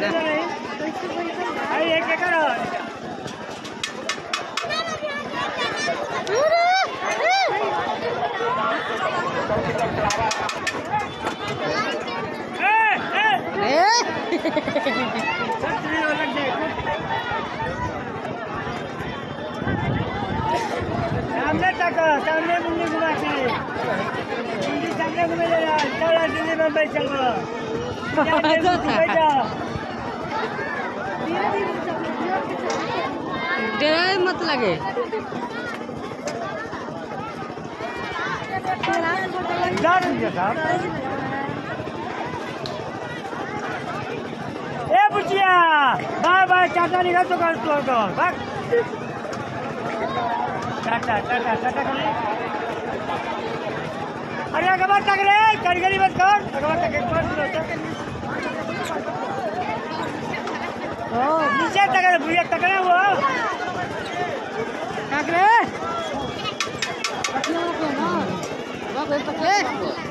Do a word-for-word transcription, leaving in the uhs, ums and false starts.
सामने तक सामने मुंडी घुमा के मुंडी सामने घुमे ले यार चला दिल्ली मुंबई चलो डर मत लगे ए बुचिया बाय बाय टाटा निकाल तो कर तो भाग टाटा टाटा टाटा कर अरे अगवा तक रे करगरी मत कर अगवा तक एक बार ओ नीचे तक रे बुढ़िया तक रे वो तक रे पकड़ो को ना वो पकड़े